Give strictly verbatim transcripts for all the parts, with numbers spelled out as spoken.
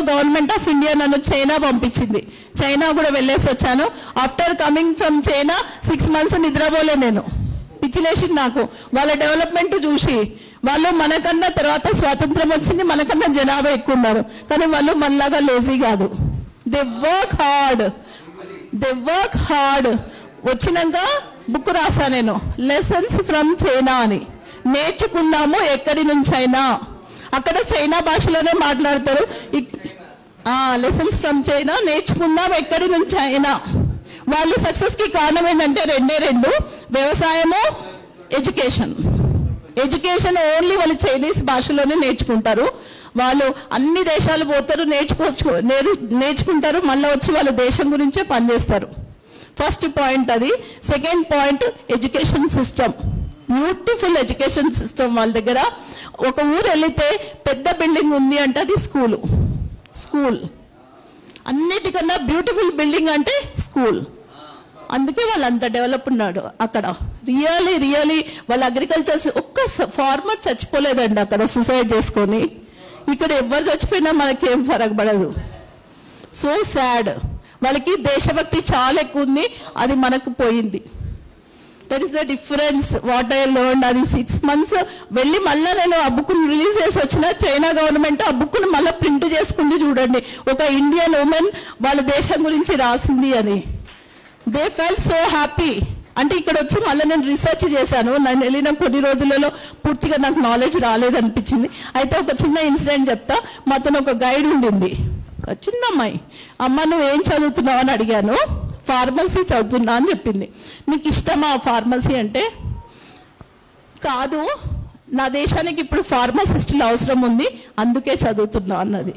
Government of India నన్ను China పంపించింది. China కూడా వెళ్ళేసి వచ్చాను. After coming from China six months నిద్రపోలే నేను. పిచ్చిలేసింది నాకు వాళ్ళ డెవలప్మెంట్ చూసి. వాళ్ళు మనకన్నా తర్వాత స్వాతంత్రం వచ్చింది, మనకన్నా జనాభా ఎక్కువ ఉన్నారు, కానీ వాళ్ళు మనలాగా లేజీ కాదు. They work hard they work hard వచ్చినాక బుక్ రాసా నేను, లెసన్స్ ఫ్రమ్ చైనా అని. నేర్చుకుందాము ఎక్కడి నుంచి అయినా. అక్కడ చైనా భాషలోనే మాట్లాడతారు. లెసన్స్ ఫ్రమ్ చైనా, నేర్చుకుందాం ఎక్కడి నుంచి అయినా. వాళ్ళు సక్సెస్ కి కారణం ఏంటంటే రెండే రెండు, వ్యవసాయము, ఎడ్యుకేషన్. ఎడ్యుకేషన్ ఓన్లీ వాళ్ళు చైనీస్ భాషలోనే నేర్చుకుంటారు. వాళ్ళు అన్ని దేశాలు పోతారు, నేర్చుకోవచ్చు నేర్చుకుంటారు, మళ్ళీ వచ్చి వాళ్ళ దేశం గురించే పనిచేస్తారు. ఫస్ట్ పాయింట్ అది. Second point education system. Beautiful education system వాళ్ళ దగ్గర. ఒక ఊరు వెళితే పెద్ద బిల్డింగ్ ఉంది అంటే అది స్కూల్. స్కూల్ అన్నిటికన్నా బ్యూటిఫుల్ బిల్డింగ్ అంటే స్కూల్. అందుకే వాళ్ళు అంత డెవలప్ ఉన్నాడు అక్కడ. రియలీ రియలీ వాళ్ళ అగ్రికల్చర్, ఒక్క ఫార్మర్ చచ్చిపోలేదండి అక్కడ సూసైడ్ చేసుకొని. ఇక్కడ ఎవరు చచ్చిపోయినా మనకేం ఫరక్ పడదు. So sad. వాళ్ళకి దేశభక్తి చాలా ఎక్కువ ఉంది, అది మనకు పోయింది. That is the difference what I learned. అది సిక్స్ మంత్స్ వెళ్ళి మళ్ళీ నేను ఆ బుక్ను రిలీజ్ చేసి వచ్చిన. చైనా గవర్నమెంట్ ఆ బుక్ను మళ్ళీ ప్రింట్ చేసుకుంది. చూడండి, ఒక ఇండియన్ ఉమెన్ వాళ్ళ దేశం గురించి రాసింది అని. They felt so happy. అంటే ఇక్కడ వచ్చి మళ్ళీ నేను రీసెర్చ్ చేశాను. నేను వెళ్ళిన కొన్ని రోజులలో పూర్తిగా నాకు నాలెడ్జ్ రాలేదనిపించింది. అయితే ఒక చిన్న ఇన్సిడెంట్ చెప్తా. మాతో ఒక గైడ్ ఉండింది, చిన్న అమ్మాయి. అమ్మ నువ్వు ఏం చదువుతున్నావు అని అడిగాను. ఫార్మసీ చదువుతున్నా అని చెప్పింది. నీకు ఇష్టమా ఫార్మసీ అంటే? కాదు, నా దేశానికి ఇప్పుడు ఫార్మసిస్టులు అవసరం ఉంది, అందుకే చదువుతున్నా అన్నది.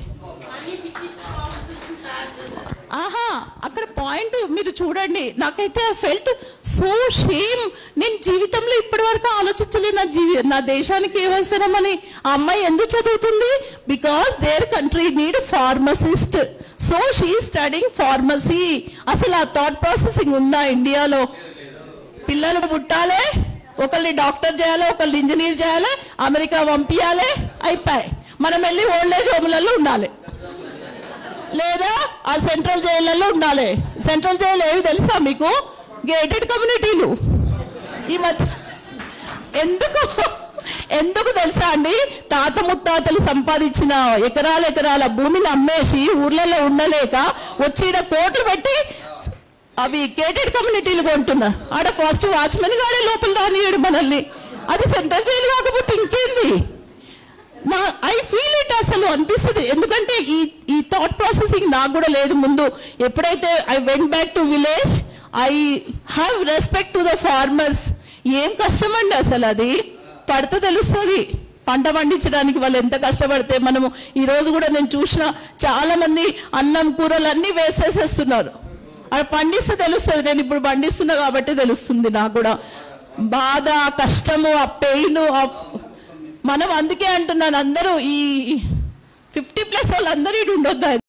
ఆహా, అక్కడ పాయింట్ మీరు చూడండి. నాకైతే ఫెల్ట్ సో షేమ్. నేను జీవితంలో ఇప్పటి వరకు ఆలోచించలేదు నా జీవి నా దేశానికి ఏమవసరమని. ఆ అమ్మాయి ఎందుకు చదువుతుంది? Because their country need pharmacist. So she studying pharmacy. అసలు ఆ థాట్ ప్రాసెసింగ్ ఉందా ఇండియాలో? పిల్లలు పుట్టాలి, ఒకళ్ళని డాక్టర్ చేయాలి, ఒకళ్ళని ఇంజనీర్ చేయాలి, అమెరికా పంపించాలి, అయిపోయి మనం వెళ్ళి ఓల్డ్ ఏజ్ హోమ్లలో ఉండాలి, లేదా ఆ సెంట్రల్ జైళ్లలో ఉండాలి. సెంట్రల్ జైలు ఏవి తెలుసా మీకు? గేటెడ్ కమ్యూనిటీలు. ఈ మధ్య ఎందుకు ఎందుకు తెలుసా అండి? తాత ముత్తాతలు సంపాదించిన ఎకరాల ఎకరాల భూమిని అమ్మేసి ఊర్లలో ఉండలేక వచ్చి కోట్లు పెట్టి అవి గేటెడ్ కమ్యూనిటీలు కొంటున్నారు. ఆడ ఫస్ట్ వాచ్మెన్ గాడే లోపల రానియడు మనల్ని. అది సెంట్రల్ జైలు కాకపోతే ఇంకేంది? నా ఐ ఫీల్ ఇట్ అసలు అనిపిస్తుంది. ఎందుకంటే ఈ ఈ థాట్ ప్రాసెసింగ్ నాకు కూడా లేదు ముందు. ఎప్పుడైతే I went back to village, I have respect to the farmers. ఏం కష్టం అండి అసలు. అది పడితే తెలుస్తుంది పంట పండించడానికి వాళ్ళు ఎంత కష్టపడితే. మనము ఈ రోజు కూడా నేను చూసిన చాలా మంది అన్నం కూరలు అన్ని వేసేసేస్తున్నారు. అది పండిస్తే తెలుస్తుంది. నేను ఇప్పుడు పండిస్తున్నా కాబట్టి తెలుస్తుంది నాకు కూడా బాధ, కష్టము, ఆ పెయిన్. మనం అందుకే అంటున్నాను, అందరూ ఈ ఫిఫ్టీ ప్లస్ వాళ్ళందరూ ఇటు ఉండొద్దు.